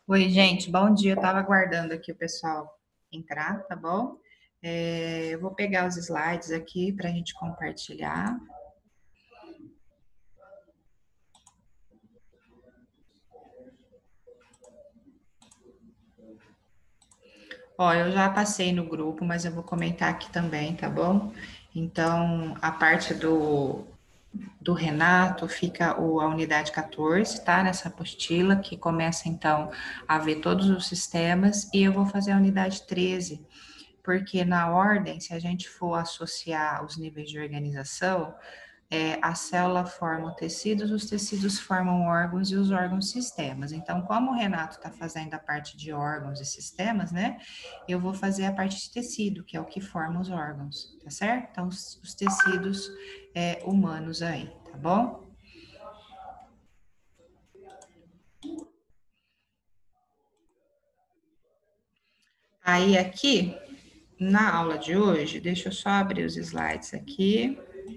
Oi, gente, bom dia. Eu estava aguardando aqui o pessoal entrar, tá bom? Eu vou pegar os slides aqui para a gente compartilhar. Ó, eu já passei no grupo, mas eu vou comentar aqui também, tá bom? Então, a parte do Renato fica a unidade 14, tá? Nessa apostila, que começa então a ver todos os sistemas, e eu vou fazer a unidade 13, porque na ordem, se a gente for associar os níveis de organização, a célula forma tecidos, os tecidos formam órgãos e os órgãos sistemas. Então, como o Renato está fazendo a parte de órgãos e sistemas, né? Eu vou fazer a parte de tecido, que é o que forma os órgãos, tá certo? Então, os tecidos humanos aí, tá bom? Aí aqui, na aula de hoje, deixa eu só abrir os slides aqui.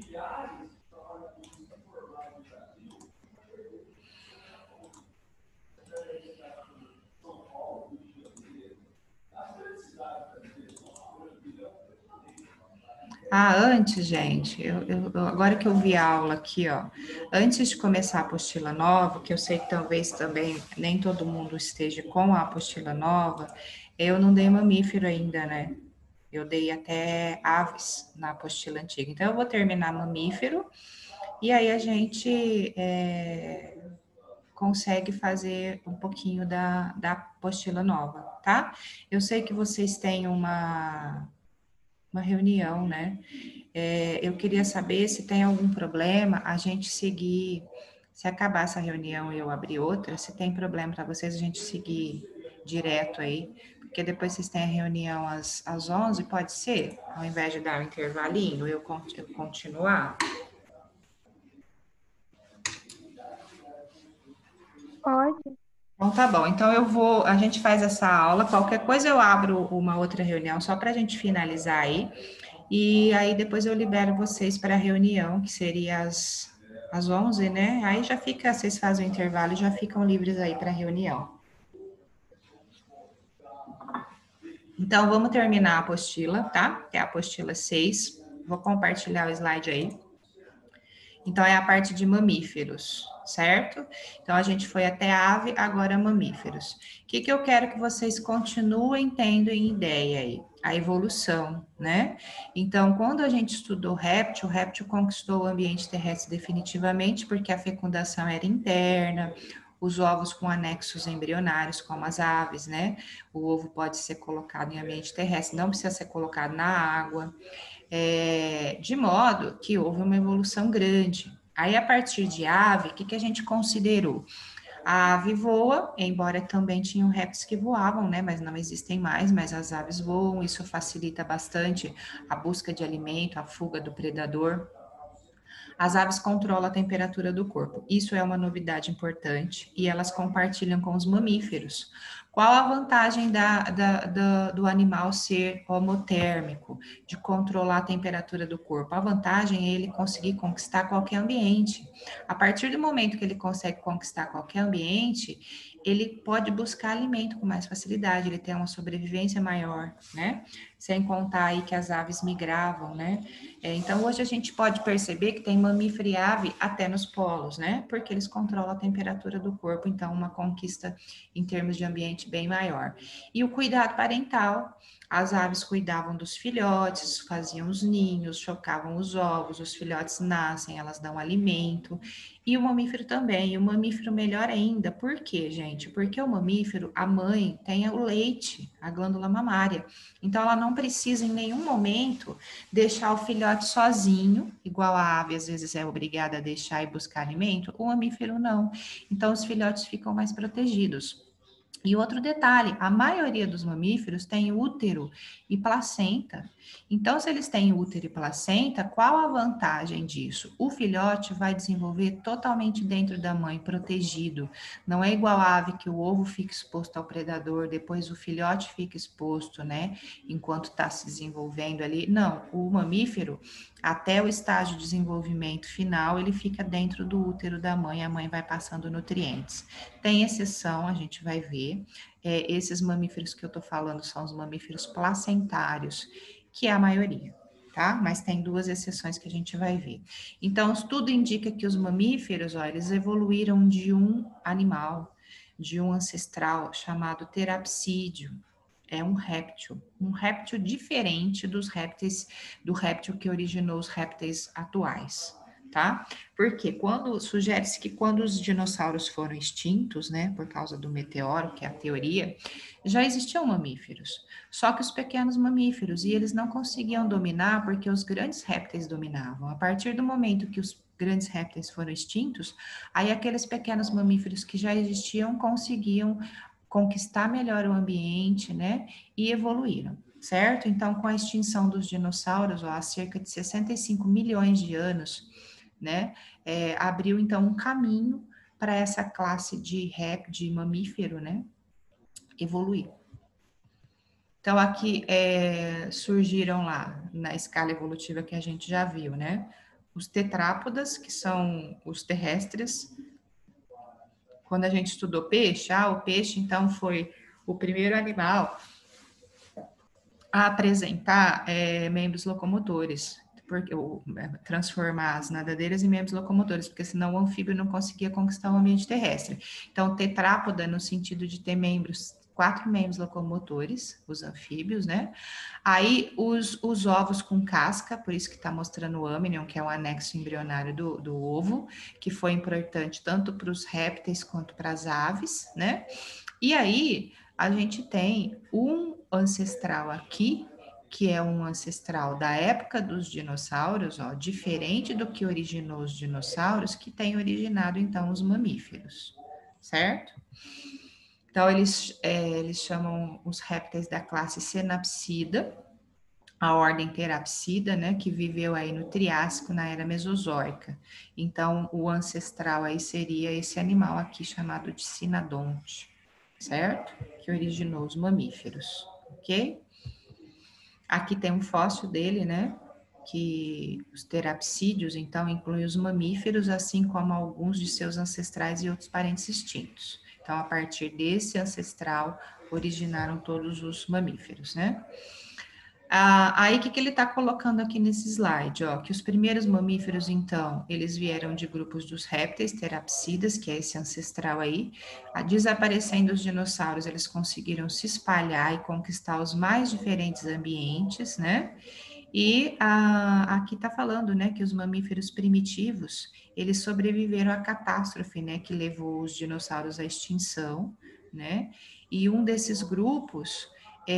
Antes, gente, agora que eu vi a aula aqui, ó, antes de começar a apostila nova, que eu sei que talvez também nem todo mundo esteja com a apostila nova, eu não dei mamífero ainda, né? Eu dei até aves na apostila antiga. Então, eu vou terminar mamífero e aí a gente consegue fazer um pouquinho da apostila nova, tá? Eu sei que vocês têm uma reunião, né? Eu queria saber se tem algum problema a gente seguir, se acabar essa reunião e eu abrir outra, se tem problema para vocês a gente seguir direto aí, porque depois vocês têm a reunião às 11, pode ser? Ao invés de dar um intervalinho, eu continuar? Pode. Então tá bom, então a gente faz essa aula, qualquer coisa eu abro uma outra reunião só para a gente finalizar aí, e aí depois eu libero vocês para a reunião, que seria às 11, né? Aí já fica, vocês fazem o intervalo e já ficam livres aí para a reunião. Então vamos terminar a apostila, tá? Que é a apostila 6. Vou compartilhar o slide aí. Então, é a parte de mamíferos, certo? Então, a gente foi até ave, agora mamíferos. O que eu quero que vocês continuem tendo em ideia aí? A evolução, né? Então, quando a gente estudou o réptil conquistou o ambiente terrestre definitivamente, porque a fecundação era interna, os ovos com anexos embrionários, como as aves, né? O ovo pode ser colocado em ambiente terrestre, não precisa ser colocado na água, de modo que houve uma evolução grande. Aí, a partir de ave, o que a gente considerou? A ave voa, embora também tinham répteis que voavam, né? Mas não existem mais, mas as aves voam, isso facilita bastante a busca de alimento, a fuga do predador. As aves controlam a temperatura do corpo. Isso é uma novidade importante e elas compartilham com os mamíferos. Qual a vantagem do animal ser homotérmico, de controlar a temperatura do corpo? A vantagem é ele conseguir conquistar qualquer ambiente. A partir do momento que ele consegue conquistar qualquer ambiente, ele pode buscar alimento com mais facilidade, ele tem uma sobrevivência maior, né? Sem contar aí que as aves migravam, né? Então, hoje a gente pode perceber que tem mamífero e ave até nos polos, né? Porque eles controlam a temperatura do corpo, então, uma conquista em termos de ambiente bem maior. E o cuidado parental. As aves cuidavam dos filhotes, faziam os ninhos, chocavam os ovos, os filhotes nascem, elas dão alimento. E o mamífero também. E o mamífero melhor ainda. Por quê, gente? Porque o mamífero, a mãe, tem o leite, a glândula mamária. Então, ela não precisa em nenhum momento deixar o filhote sozinho, igual a ave às vezes é obrigada a deixar e buscar alimento, o mamífero não. Então, os filhotes ficam mais protegidos. E outro detalhe, a maioria dos mamíferos tem útero e placenta. Então, se eles têm útero e placenta, qual a vantagem disso? O filhote vai desenvolver totalmente dentro da mãe, protegido. Não é igual a ave que o ovo fica exposto ao predador, depois o filhote fica exposto, né? Enquanto está se desenvolvendo ali. Não, o mamífero, até o estágio de desenvolvimento final, ele fica dentro do útero da mãe, a mãe vai passando nutrientes. Tem exceção, a gente vai ver. Esses mamíferos que eu tô falando são os mamíferos placentários, que é a maioria, tá? Mas tem duas exceções que a gente vai ver. Então, tudo indica que os mamíferos, ó, eles evoluíram de um animal, de um ancestral chamado terapsídeo. É um réptil diferente dos répteis, do réptil que originou os répteis atuais, tá? Porque sugere-se que quando os dinossauros foram extintos, né, por causa do meteoro, que é a teoria, já existiam mamíferos. Só que os pequenos mamíferos, e eles não conseguiam dominar porque os grandes répteis dominavam. A partir do momento que os grandes répteis foram extintos, aí aqueles pequenos mamíferos que já existiam conseguiam conquistar melhor o ambiente, né, e evoluíram, certo? Então, com a extinção dos dinossauros, ó, há cerca de 65 milhões de anos, né, abriu então um caminho para essa classe de mamífero, né, evoluir. Então, aqui surgiram lá, na escala evolutiva que a gente já viu, né? Os tetrápodas, que são os terrestres. Quando a gente estudou peixe, o peixe, então, foi o primeiro animal a apresentar membros locomotores, porque transformar as nadadeiras em membros locomotores, porque senão o anfíbio não conseguia conquistar o ambiente terrestre. Então, tetrápoda, no sentido de ter membros, 4 membros locomotores, os anfíbios, né? Aí, os ovos com casca, por isso que está mostrando o amnion, que é o anexo embrionário do ovo, que foi importante tanto para os répteis quanto para as aves, né? E aí, a gente tem um ancestral aqui, que é um ancestral da época dos dinossauros, ó, diferente do que originou os dinossauros, que tem originado, então, os mamíferos, certo? Então, eles chamam os répteis da classe Cenapsida, a ordem Therapsida, né, que viveu aí no Triássico, na Era Mesozoica. Então, o ancestral aí seria esse animal aqui, chamado de Cinodonte, certo? Que originou os mamíferos, ok? Aqui tem um fóssil dele, né? Que os terapsídeos, então, incluem os mamíferos, assim como alguns de seus ancestrais e outros parentes extintos. Então, a partir desse ancestral, originaram todos os mamíferos, né? Aí, o que ele está colocando aqui nesse slide? Ó, que os primeiros mamíferos, então, eles vieram de grupos dos répteis, terapsidas, que é esse ancestral aí. Desaparecendo os dinossauros, eles conseguiram se espalhar e conquistar os mais diferentes ambientes, né? E aqui está falando, né, que os mamíferos primitivos, eles sobreviveram à catástrofe, né, que levou os dinossauros à extinção, né? E um desses grupos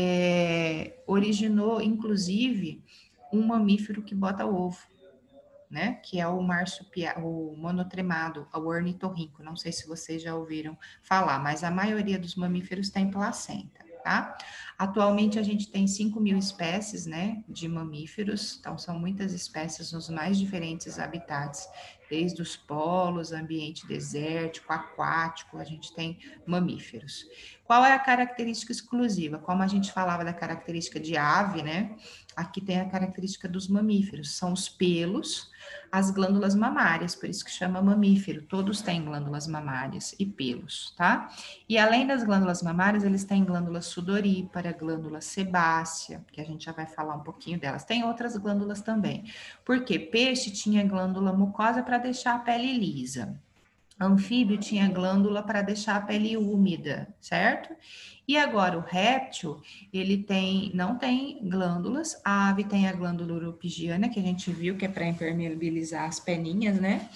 originou, inclusive, um mamífero que bota ovo, né? Que é o marsupial, o monotremado, o ornitorrinco. Não sei se vocês já ouviram falar, mas a maioria dos mamíferos tem placenta, tá? Atualmente a gente tem 5.000 espécies, né, de mamíferos, então são muitas espécies nos mais diferentes habitats, desde os polos, ambiente desértico, aquático, a gente tem mamíferos. Qual é a característica exclusiva? Como a gente falava da característica de ave, né? Aqui tem a característica dos mamíferos, são os pelos, as glândulas mamárias, por isso que chama mamífero, todos têm glândulas mamárias e pelos, tá? E além das glândulas mamárias, eles têm glândula sudorípara, glândula sebácea, que a gente já vai falar um pouquinho delas. Tem outras glândulas também, porque peixe tinha glândula mucosa para deixar a pele lisa. Anfíbio tinha glândula para deixar a pele úmida, certo? E agora o réptil, ele não tem glândulas, a ave tem a glândula uropigiana, que a gente viu que é para impermeabilizar as peninhas, né?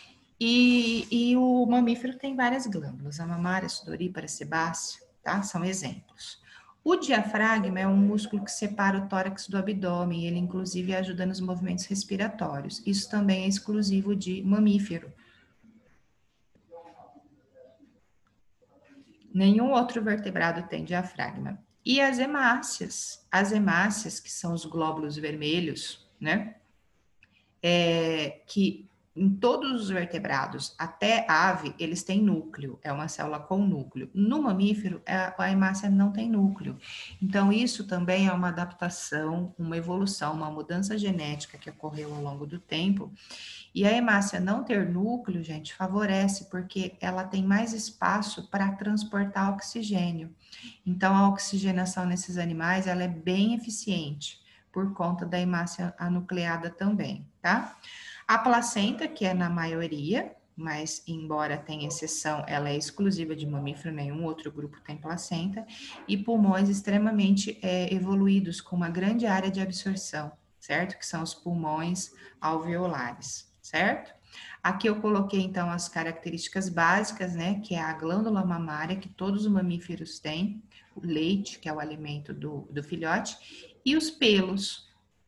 E o mamífero tem várias glândulas, a mamária, a sudorípara, a sebácea, tá? São exemplos. O diafragma é um músculo que separa o tórax do abdômen, ele inclusive ajuda nos movimentos respiratórios. Isso também é exclusivo de mamífero. Nenhum outro vertebrado tem diafragma. E as hemácias, que são os glóbulos vermelhos, né? Que em todos os vertebrados, até ave, eles têm núcleo, é uma célula com núcleo. No mamífero, a hemácia não tem núcleo. Então, isso também é uma adaptação, uma evolução, uma mudança genética que ocorreu ao longo do tempo. E a hemácia não ter núcleo, gente, favorece, porque ela tem mais espaço para transportar oxigênio. Então, a oxigenação nesses animais, ela é bem eficiente, por conta da hemácia anucleada também, tá? A placenta, que é na maioria, mas embora tenha exceção, ela é exclusiva de mamífero, nenhum outro grupo tem placenta, e pulmões extremamente evoluídos, com uma grande área de absorção, certo? Que são os pulmões alveolares, certo? Aqui eu coloquei, então, as características básicas, né? Que é a glândula mamária, que todos os mamíferos têm, o leite, que é o alimento do filhote, e os pelos.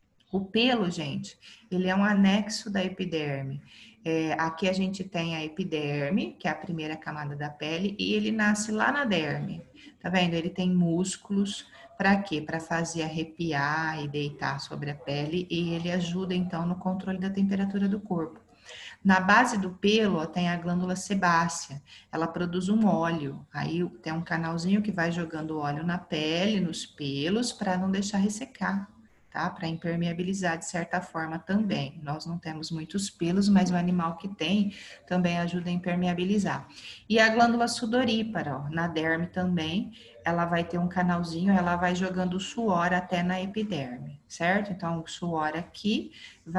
O pelo, gente, ele é um anexo da epiderme. Aqui a gente tem a epiderme, que é a primeira camada da pele, e ele nasce lá na derme. Tá vendo? Ele tem músculos. Para quê? Para fazer arrepiar e deitar sobre a pele, e ele ajuda, então, no controle da temperatura do corpo. Na base do pelo, ó, tem a glândula sebácea. Ela produz um óleo. Aí tem um canalzinho que vai jogando óleo na pele, nos pelos, para não deixar ressecar, tá? Para impermeabilizar de certa forma também. Nós não temos muitos pelos, mas o animal que tem também ajuda a impermeabilizar. E a glândula sudorípara, ó, na derme também, ela vai ter um canalzinho, ela vai jogando o suor até na epiderme, certo? Então, o suor aqui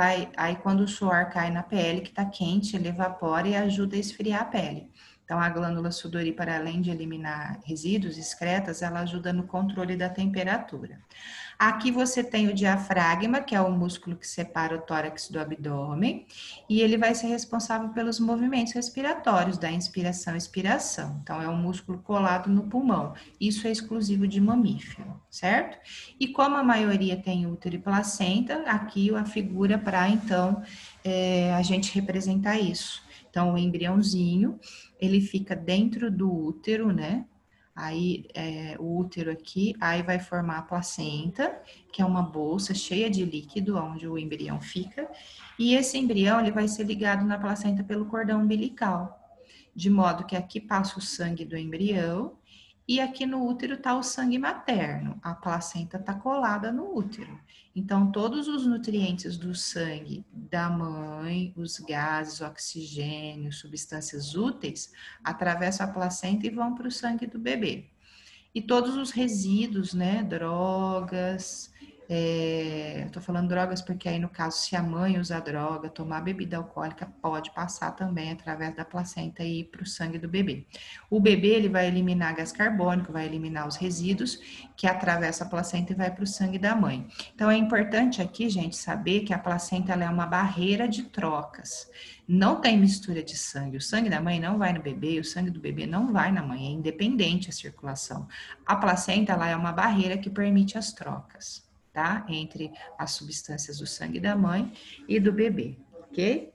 aí quando o suor cai na pele, que tá quente, ele evapora e ajuda a esfriar a pele. Então, a glândula sudorípara, além de eliminar resíduos, excretas, ela ajuda no controle da temperatura. Aqui você tem o diafragma, que é o músculo que separa o tórax do abdômen, e ele vai ser responsável pelos movimentos respiratórios, da inspiração e expiração. Então, é um músculo colado no pulmão. Isso é exclusivo de mamífero, certo? E como a maioria tem útero e placenta, aqui a figura para, então, a gente representar isso. Então, o embriãozinho, ele fica dentro do útero, né? Aí, o útero aqui, aí vai formar a placenta, que é uma bolsa cheia de líquido, onde o embrião fica, e esse embrião, ele vai ser ligado na placenta pelo cordão umbilical, de modo que aqui passa o sangue do embrião, e aqui no útero está o sangue materno, a placenta está colada no útero. Então, todos os nutrientes do sangue da mãe, os gases, oxigênio, substâncias úteis, atravessam a placenta e vão para o sangue do bebê. E todos os resíduos, né, drogas, tô falando drogas porque aí no caso, se a mãe usar droga, tomar bebida alcoólica, pode passar também através da placenta e ir para o sangue do bebê. O bebê, ele vai eliminar gás carbônico, vai eliminar os resíduos que atravessa a placenta e vai para o sangue da mãe. Então, é importante aqui, gente, saber que a placenta, ela é uma barreira de trocas. Não tem mistura de sangue. O sangue da mãe não vai no bebê, o sangue do bebê não vai na mãe, é independente a circulação. A placenta, ela é uma barreira que permite as trocas, tá? Entre as substâncias do sangue da mãe e do bebê, ok?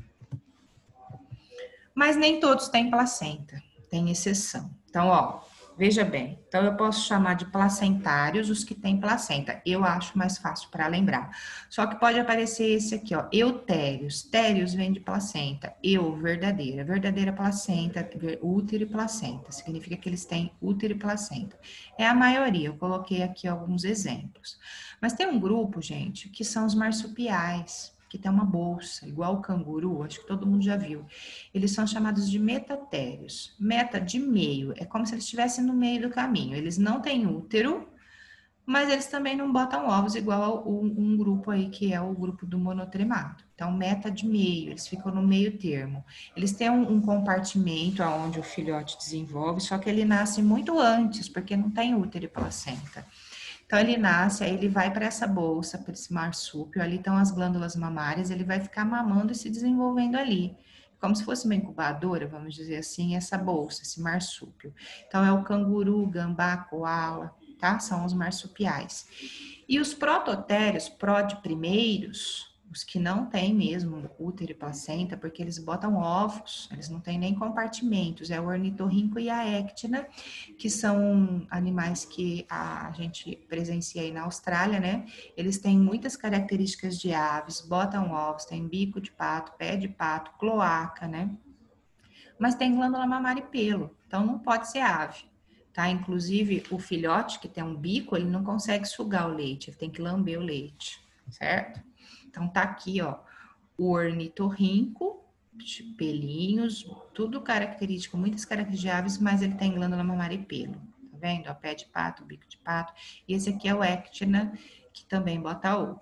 Mas nem todos têm placenta, tem exceção. Então, ó, veja bem. Então, eu posso chamar de placentários os que têm placenta. Eu acho mais fácil para lembrar. Só que pode aparecer esse aqui, ó, eutérios. Térios vem de placenta. Verdadeira. Verdadeira placenta, útero e placenta. Significa que eles têm útero e placenta. É a maioria. Eu coloquei aqui alguns exemplos. Mas tem um grupo, gente, que são os marsupiais, que tem uma bolsa, igual o canguru, acho que todo mundo já viu. Eles são chamados de metatérios. Meta de meio, é como se eles estivessem no meio do caminho. Eles não têm útero, mas eles também não botam ovos igual a um grupo aí que é o grupo do monotremado. Então, meta de meio, eles ficam no meio termo. Eles têm um compartimento onde o filhote desenvolve, só que ele nasce muito antes, porque não tem útero e placenta. Então, ele nasce, aí ele vai para essa bolsa, para esse marsúpio, ali estão as glândulas mamárias, ele vai ficar mamando e se desenvolvendo ali. Como se fosse uma incubadora, vamos dizer assim, essa bolsa, esse marsúpio. Então, é o canguru, gambá, coala, tá? São os marsupiais. E os prototérios, primeiros, os que não têm mesmo útero e placenta, porque eles botam ovos, eles não têm nem compartimentos, é o ornitorrinco e a éctina, que são animais que a gente presencia aí na Austrália, né? Eles têm muitas características de aves, botam ovos, tem bico de pato, pé de pato, cloaca, né? Mas tem glândula mamária e pelo, então não pode ser ave, tá? Inclusive, o filhote que tem um bico, ele não consegue sugar o leite, ele tem que lamber o leite, certo? Então tá aqui, ó, o ornitorrinco, pelinhos, tudo característico, muitas características de aves, mas ele tem glândula mamária e pelo, tá vendo? Ó, pé de pato, bico de pato, e esse aqui é o Ectina, que também bota ovo.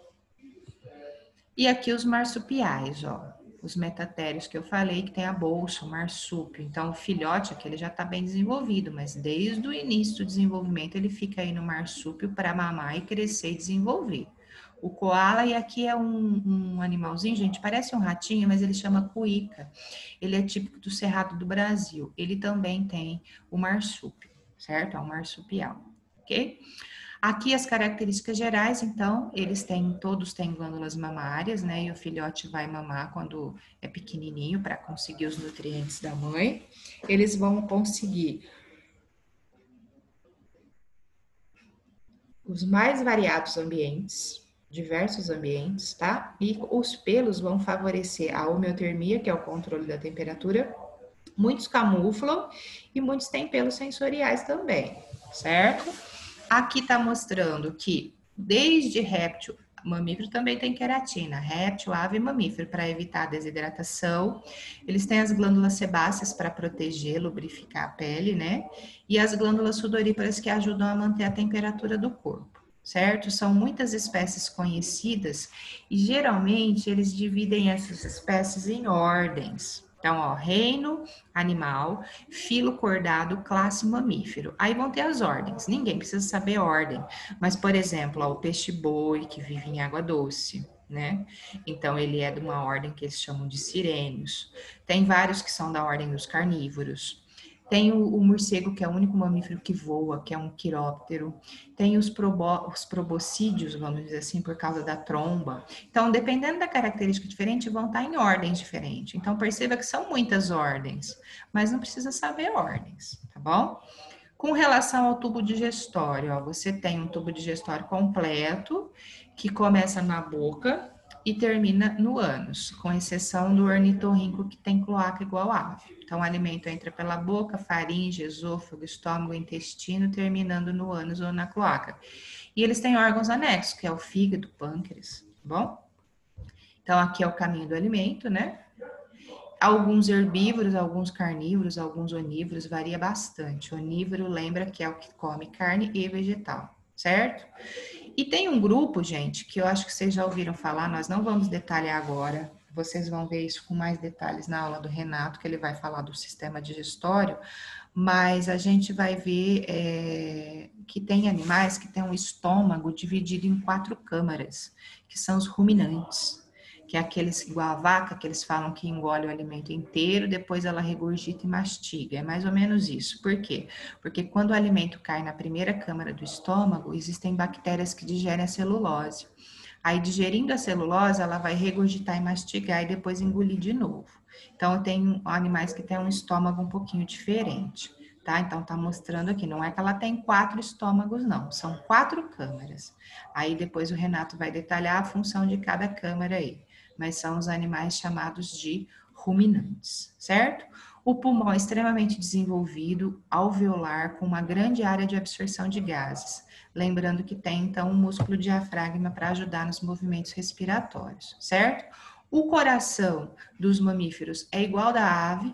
E aqui os marsupiais, ó, os metatérios que eu falei, que tem a bolsa, o marsúpio. Então, o filhote aqui, ele já está bem desenvolvido, mas desde o início do desenvolvimento, ele fica aí no marsúpio para mamar e crescer e desenvolver. O koala, e aqui é um animalzinho, gente, parece um ratinho, mas ele chama cuíca. Ele é típico do Cerrado do Brasil. Ele também tem o marsúpio, certo? É um marsupial, ok? Aqui as características gerais, então, todos têm glândulas mamárias, né? E o filhote vai mamar quando é pequenininho para conseguir os nutrientes da mãe. Eles vão conseguir os mais variados ambientes, diversos ambientes, tá? E os pelos vão favorecer a homeotermia, que é o controle da temperatura. Muitos camuflam e muitos têm pelos sensoriais também, certo? Aqui está mostrando que desde réptil, mamífero também tem queratina, réptil, ave e mamífero, para evitar a desidratação. Eles têm as glândulas sebáceas para proteger, lubrificar a pele, né? E as glândulas sudoríparas que ajudam a manter a temperatura do corpo, certo? São muitas espécies conhecidas e geralmente eles dividem essas espécies em ordens. Então, ó, reino animal, filo cordado, classe mamífero. Aí vão ter as ordens. Ninguém precisa saber ordem. Mas, por exemplo, ó, o peixe-boi, que vive em água doce, né? Então, ele é de uma ordem que eles chamam de sirênios. Tem vários que são da ordem dos carnívoros. Tem o morcego, que é o único mamífero que voa, que é um quiróptero. Tem os proboscídeos, vamos dizer assim, por causa da tromba. Então, dependendo da característica diferente, vão estar em ordens diferentes. Então, perceba que são muitas ordens, mas não precisa saber ordens, tá bom? Com relação ao tubo digestório, ó, você tem um tubo digestório completo, que começa na boca e termina no ânus, com exceção do ornitorrinco, que tem cloaca igual ave. Então, o alimento entra pela boca, faringe, esôfago, estômago, intestino, terminando no ânus ou na cloaca. E eles têm órgãos anexos, que é o fígado, pâncreas, tá bom? Então, aqui é o caminho do alimento, né? Alguns herbívoros, alguns carnívoros, alguns onívoros, varia bastante. Onívoro lembra que é o que come carne e vegetal, certo? E tem um grupo, gente, que eu acho que vocês já ouviram falar, nós não vamos detalhar agora, vocês vão ver isso com mais detalhes na aula do Renato, que ele vai falar do sistema digestório, mas a gente vai ver que tem animais que têm um estômago dividido em 4 câmaras, que são os ruminantes, que é aqueles igual a vaca, que eles falam que engole o alimento inteiro, depois ela regurgita e mastiga. É mais ou menos isso. Por quê? Porque quando o alimento cai na primeira câmara do estômago, existem bactérias que digerem a celulose. Aí, digerindo a celulose, ela vai regurgitar e mastigar e depois engolir de novo. Então, tem animais que têm um estômago um pouquinho diferente, tá? Então, tá mostrando aqui, não é que ela tem 4 estômagos, não, são 4 câmaras. Aí, depois o Renato vai detalhar a função de cada câmara aí, mas são os animais chamados de ruminantes, certo? O pulmão é extremamente desenvolvido, alveolar, com uma grande área de absorção de gases. Lembrando que tem, então, um músculo diafragma para ajudar nos movimentos respiratórios, certo? O coração dos mamíferos é igual da ave,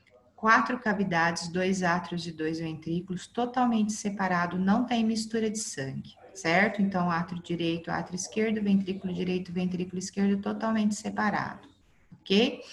4 cavidades, 2 átrios e 2 ventrículos, totalmente separado, não tem mistura de sangue, certo? Então, átrio direito, átrio esquerdo, ventrículo direito, ventrículo esquerdo, totalmente separado, ok?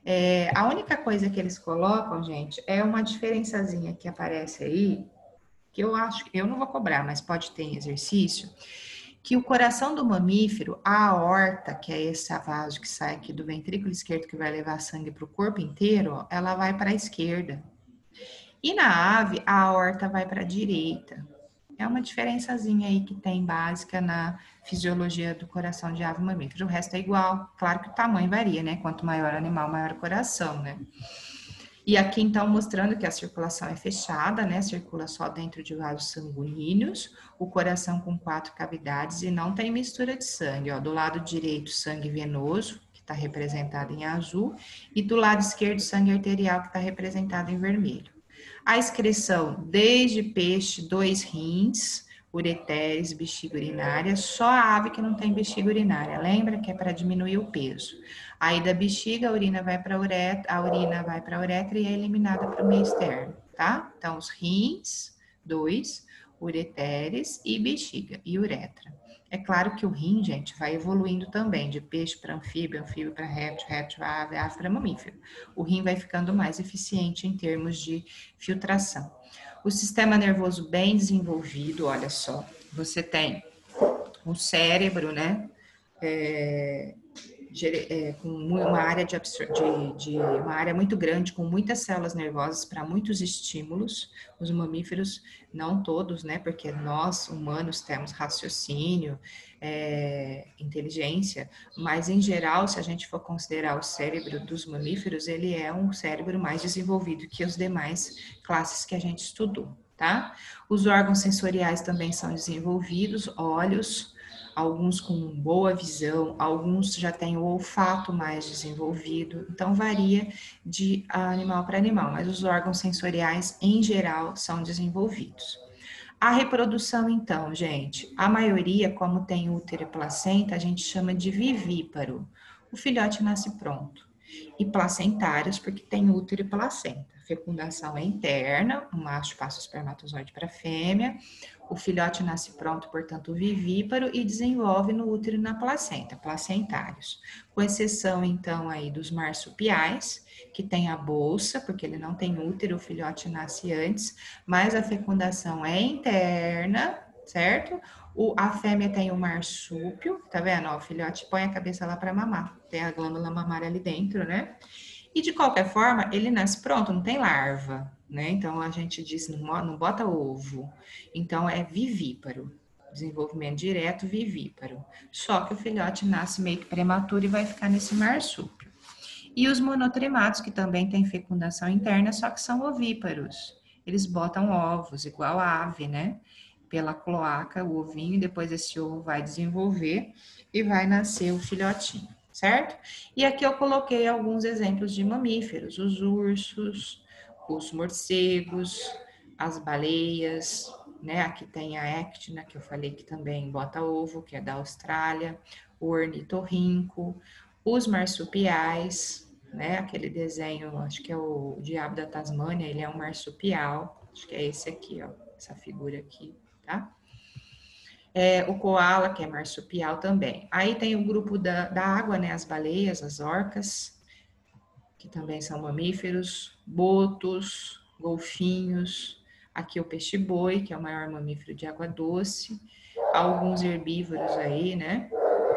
A única coisa que eles colocam, gente, é uma diferençazinha que aparece aí, que eu acho que eu não vou cobrar, mas pode ter em exercício, que o coração do mamífero, a aorta, que é esse vaso que sai aqui do ventrículo esquerdo, que vai levar sangue para o corpo inteiro, ó, ela vai para a esquerda. E na ave, a aorta vai para a direita. É uma diferençazinha aí que tem básica na fisiologia do coração de ave mamífero. O resto é igual. Claro que o tamanho varia, né? Quanto maior o animal, maior o coração, né? E aqui, então, mostrando que a circulação é fechada, né? Circula só dentro de vasos sanguíneos, o coração com 4 cavidades e não tem mistura de sangue, ó. Do lado direito, sangue venoso, que está representado em azul, e do lado esquerdo, sangue arterial, que está representado em vermelho. A excreção, desde peixe, 2 rins, ureteres, bexiga urinária, só a ave que não tem bexiga urinária. Lembra que é para diminuir o peso. Aí da bexiga, a urina vai para a uretra, e é eliminada para o meio externo, tá? Então, os rins, 2, ureteres e bexiga e uretra. É claro que o rim, gente, vai evoluindo também, de peixe para anfíbio, anfíbio para réptil, réptil para ave, ave para mamífero. O rim vai ficando mais eficiente em termos de filtração. O sistema nervoso bem desenvolvido, olha só, você tem o cérebro, né? Com uma área uma área muito grande, com muitas células nervosas para muitos estímulos. Os mamíferos, não todos, né? Porque nós, humanos, temos raciocínio, inteligência, mas em geral, se a gente for considerar o cérebro dos mamíferos, ele é um cérebro mais desenvolvido que os demais classes que a gente estudou, tá? Os órgãos sensoriais também são desenvolvidos, olhos, alguns com boa visão, alguns já têm o olfato mais desenvolvido, então varia de animal para animal, mas os órgãos sensoriais em geral são desenvolvidos. A reprodução, então, gente, a maioria, como tem útero e placenta, a gente chama de vivíparo. O filhote nasce pronto. E placentários, porque tem útero e placenta. A fecundação é interna, o macho passa o espermatozoide para a fêmea, o filhote nasce pronto, portanto, vivíparo, e desenvolve no útero e na placenta, placentários. Com exceção, então, aí dos marsupiais, que tem a bolsa, porque ele não tem útero, o filhote nasce antes, mas a fecundação é interna, certo? A fêmea tem o marsúpio, tá vendo? Ó, o filhote põe a cabeça lá para mamar, tem a glândula mamária ali dentro, né? E de qualquer forma, ele nasce pronto, não tem larva, né? Então a gente diz, não bota ovo. Então é vivíparo, desenvolvimento direto vivíparo. Só que o filhote nasce meio que prematuro e vai ficar nesse marsúpio. E os monotrematos, que também têm fecundação interna, só que são ovíparos. Eles botam ovos, igual a ave, né? Pela cloaca, o ovinho, e depois esse ovo vai desenvolver e vai nascer o filhotinho, certo? E aqui eu coloquei alguns exemplos de mamíferos, os ursos, os morcegos, as baleias, né? Aqui tem a éctina, que eu falei que também bota ovo, que é da Austrália, o ornitorrinco, os marsupiais, né? Aquele desenho, acho que é o Diabo da Tasmânia, ele é um marsupial, acho que é esse aqui, ó, essa figura aqui, tá? O koala, que é marsupial também. Aí tem o grupo da água, né? As baleias, as orcas, que também são mamíferos, botos, golfinhos, aqui o peixe-boi, que é o maior mamífero de água doce, alguns herbívoros aí, né?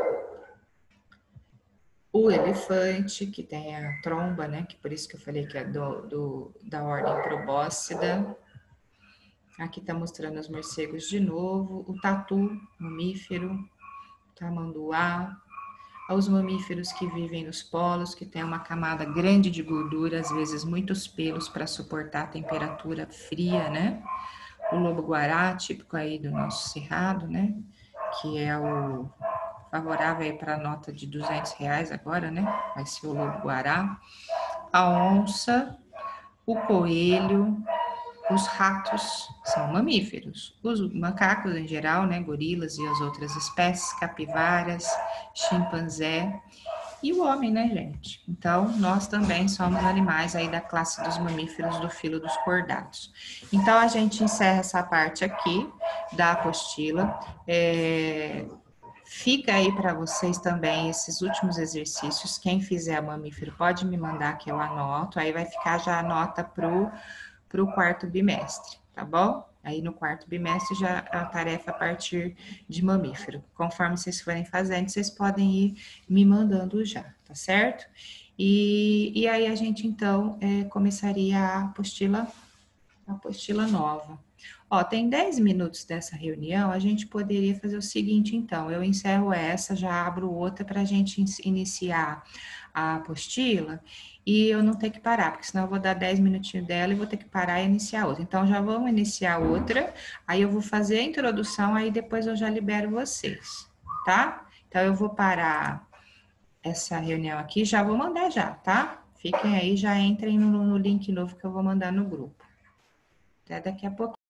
O elefante, que tem a tromba, né? Que por isso que eu falei que é da ordem probóscida. Aqui tá mostrando os morcegos de novo. O tatu, mamífero, tamanduá. Os mamíferos que vivem nos polos, que tem uma camada grande de gordura, às vezes muitos pelos para suportar a temperatura fria, né? O lobo-guará, típico aí do nosso cerrado, né? Que é o favorável aí para a nota de R$ 200 agora, né? Vai ser o lobo-guará. A onça, o coelho, os ratos são mamíferos. Os macacos em geral, né? Gorilas e as outras espécies, capivaras, chimpanzé. E o homem, né, gente? Então, nós também somos animais aí da classe dos mamíferos do filo dos cordados. Então, a gente encerra essa parte aqui da apostila. Fica aí para vocês também esses últimos exercícios. Quem fizer mamífero pode me mandar que eu anoto. Aí vai ficar já a nota pro quarto bimestre, tá bom? Aí no quarto bimestre já a tarefa a partir de mamífero. Conforme vocês forem fazendo, vocês podem ir me mandando já, tá certo? E aí a gente então começaria a apostila nova. Ó, tem 10 minutos dessa reunião, a gente poderia fazer o seguinte, então, eu encerro essa, já abro outra para a gente iniciar a apostila e eu não ter que parar, porque senão eu vou dar 10 minutinhos dela e vou ter que parar e iniciar outra. Então, já vamos iniciar outra, aí eu vou fazer a introdução, aí depois eu já libero vocês, tá? Então, eu vou parar essa reunião aqui, já vou mandar já, tá? Fiquem aí, já entrem no link novo que eu vou mandar no grupo. Até daqui a pouco.